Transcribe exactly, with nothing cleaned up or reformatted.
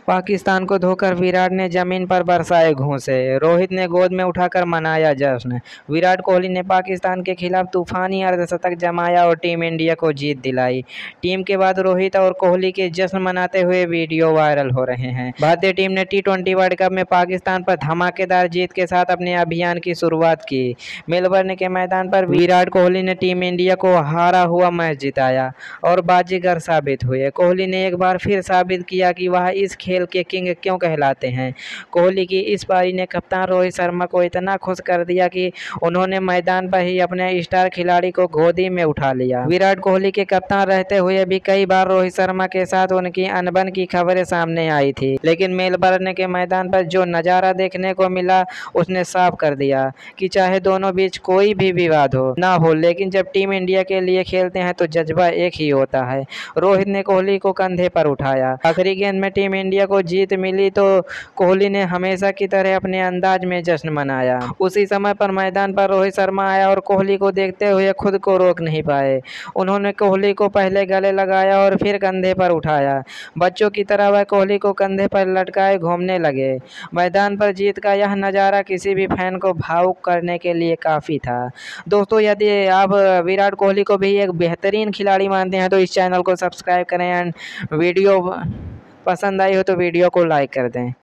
पाकिस्तान को धोकर विराट ने जमीन पर बरसाए घूंसे। रोहित ने गोद में उठाकर मनाया जश्न। विराट कोहली ने पाकिस्तान के खिलाफ तूफानी अर्धशतक जमाया और टीम इंडिया को जीत दिलाई। टीम के बाद रोहित और कोहली के जश्न मनाते हुए वीडियो वायरल हो रहे हैं। भारतीय टीम ने टी ट्वेंटी वर्ल्ड कप में पाकिस्तान पर धमाकेदार जीत के साथ अपने अभियान की शुरुआत की। मेलबर्न के मैदान पर विराट कोहली ने टीम इंडिया को हारा हुआ मैच जिताया और बाजीगर साबित हुए। कोहली ने एक बार फिर साबित किया कि वह इस खेल के किंग क्यों कहलाते हैं। कोहली की इस पारी ने कप्तान रोहित शर्मा को इतना खुश कर दिया कि उन्होंने मैदान पर ही अपने स्टार खिलाड़ी को गोदी में उठा लिया। विराट कोहली के कप्तान रहते हुए भी कई बार रोहित शर्मा के साथ उनकी अनबन की खबरें सामने आई थी, लेकिन मेलबर्न के मैदान पर जो नज़ारा देखने को मिला उसने साफ कर दिया कि चाहे दोनों बीच कोई भी विवाद हो ना हो, लेकिन जब टीम इंडिया के लिए खेलते हैं तो जज्बा एक ही होता है। रोहित ने कोहली को कंधे पर उठाया। आखिरी गेंद में टीम इंडिया को जीत मिली तो कोहली ने हमेशा की तरह अपने अंदाज में जश्न मनाया। उसी समय पर मैदान पर रोहित शर्मा आया और कोहली को देखते हुए खुद को रोक नहीं पाए। उन्होंने कोहली को पहले गले लगाया और फिर कंधे पर उठाया। बच्चों की तरह वह कोहली को कंधे पर लटकाए घूमने लगे। मैदान पर जीत का यह नज़ारा किसी भी फैन को भावुक करने के लिए काफ़ी था। दोस्तों, यदि आप विराट कोहली को भी एक बेहतरीन खिलाड़ी मानते हैं तो इस चैनल को सब्सक्राइब करें एंड वीडियो पसंद आई हो तो वीडियो को लाइक कर दें।